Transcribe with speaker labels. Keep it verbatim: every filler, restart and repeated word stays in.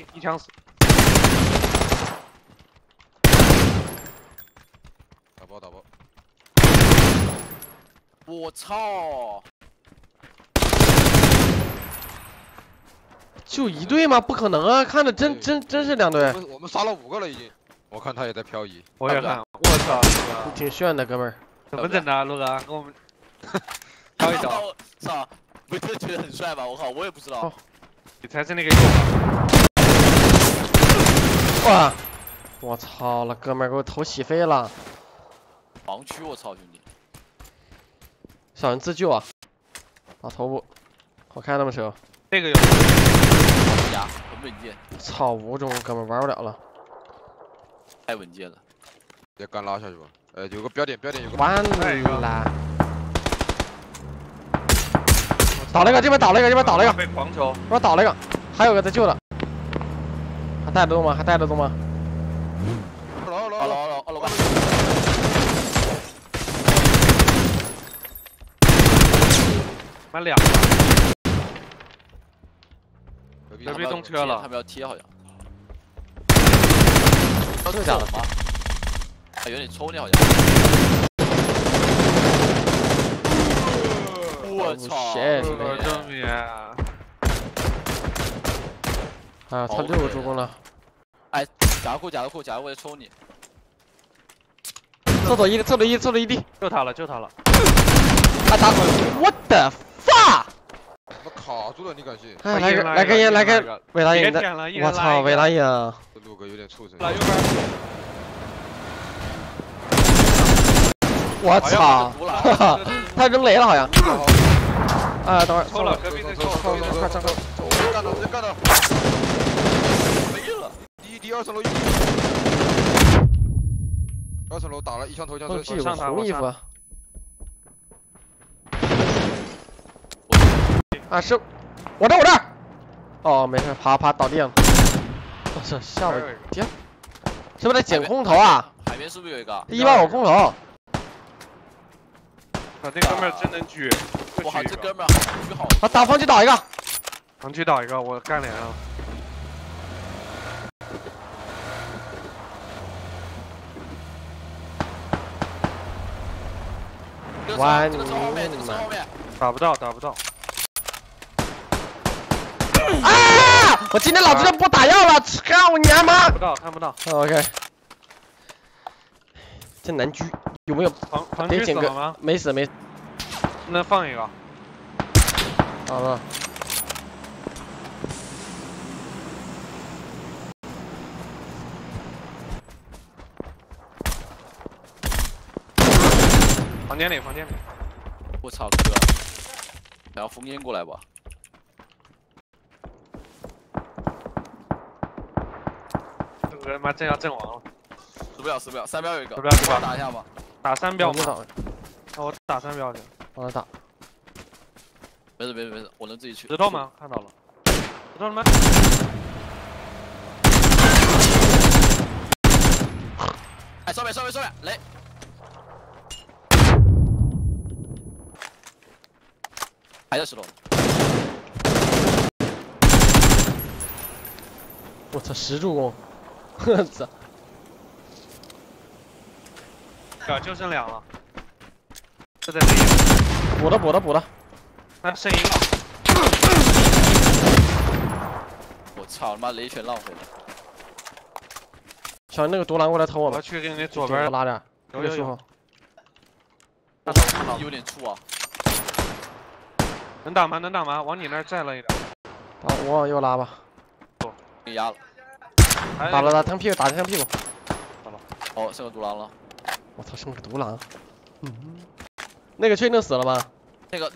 Speaker 1: 一一枪死。
Speaker 2: 打包打包。
Speaker 3: 我操！
Speaker 4: 就一队吗？不可能啊！看着真真真是两队。
Speaker 2: 我们我们杀了五个了已经。我看他也在漂移。
Speaker 1: 我也看。我操！
Speaker 4: 挺炫的，哥们儿。
Speaker 1: 怎么整的，陆哥？跟我们挑一挑。
Speaker 3: 操！不是觉得很帅吗？我靠，我也不知道。
Speaker 1: 你才是那个右。
Speaker 4: 哇！我操了，哥们儿，给我头洗飞了。
Speaker 3: 盲区，我操，兄弟！
Speaker 4: 小人自救啊！打头部，好看那么扯。
Speaker 1: 这个有。
Speaker 3: 呀，很稳健。
Speaker 4: 操，五种哥们儿玩不了了。
Speaker 3: 太稳健了。
Speaker 2: 也敢拉下去吧？呃，有个标点，标点有个。
Speaker 4: 完了。倒了一个，这边倒了一个，这边倒了一个。
Speaker 1: 被狂球。
Speaker 4: 这边倒了一个，还有个在救的。还带得动吗？还带得动吗？
Speaker 2: 二楼，二楼，
Speaker 3: 二楼，二楼，二楼吧。
Speaker 1: 满两个。
Speaker 2: 隔
Speaker 1: 壁动车了，
Speaker 3: 他们要贴好像。
Speaker 4: 真的假的？
Speaker 3: 他有点抽你好像。我操！
Speaker 1: 我正面。
Speaker 4: 啊，他六个助攻了。
Speaker 3: 哎，夹库，夹库，夹库在抽你。
Speaker 4: 厕所一，厕所一，厕所一 D。
Speaker 1: 救他了，救他了。
Speaker 4: 他打我 ，What the fuck！
Speaker 2: 我卡住了，你敢信？
Speaker 4: 哎，来个，来根烟，来根维他烟的。我操，维他烟啊！
Speaker 2: 这路哥有点畜生。
Speaker 1: 来右边。
Speaker 4: 我操！他扔雷了好像。啊，等会儿。
Speaker 1: 抽了，隔壁在抽，
Speaker 4: 抽，抽，快上车！
Speaker 2: 我干到，直接干到。没了。第一、第二层楼一。二层楼打了一枪头枪，
Speaker 4: 这有个红衣服。啊是，我这我这。哦，没事，爬爬倒地上。我操，吓我一跳！是不是在捡空投啊？
Speaker 3: 海边是不是有一个？
Speaker 4: 一般我空投。
Speaker 1: 啊，那哥们儿真能狙！
Speaker 3: 我靠，这哥们儿狙好。
Speaker 4: 啊，打防区倒一个。
Speaker 1: 防区倒一个，我干脸上。
Speaker 4: 完
Speaker 3: 这个车后面，这个车后面。
Speaker 1: 打不到，打不到。
Speaker 4: 啊！我今天老子就不打药了，操你娘妈！
Speaker 1: 看不到，看不到。
Speaker 4: OK。这难狙，有没有？
Speaker 1: 防防区死了吗？
Speaker 4: 没死没。
Speaker 1: 那放一个。
Speaker 4: 好了。
Speaker 1: 房间里，房间里。
Speaker 3: 我操，哥！想要封烟过来吧？
Speaker 1: 这个他妈真要阵亡了。
Speaker 3: 死不了，死不了，三标有一个。
Speaker 1: 死不了，死不了。
Speaker 3: 打一下吧。
Speaker 1: 打三标吗？我打三标去。
Speaker 4: 我来打。
Speaker 3: 没事没事没事，我能自己去。
Speaker 1: 石头吗？看到了。石头了吗？
Speaker 3: 哎，上面上面上面，雷！还在石头。
Speaker 4: 我操，十助攻！我操！
Speaker 1: 啊，就剩两了。这在这里。
Speaker 4: 补的补的补的。
Speaker 1: 那剩一个。
Speaker 3: 我操，他妈雷全浪费了。
Speaker 4: 小心那个独狼过来偷我们。
Speaker 1: 我去给你左边
Speaker 4: 拉点。
Speaker 1: 有有有。
Speaker 3: 我操，有点怵啊。
Speaker 1: 能打吗？能打吗？往你那儿再了一点。
Speaker 4: 好，我往右拉吧。
Speaker 3: 给压了。
Speaker 4: 打了打，腾屁股，打腾屁股。
Speaker 3: 好了。哦，剩个独狼了。
Speaker 4: 我操，剩个独狼。嗯。那个确定死了吗？
Speaker 3: 那个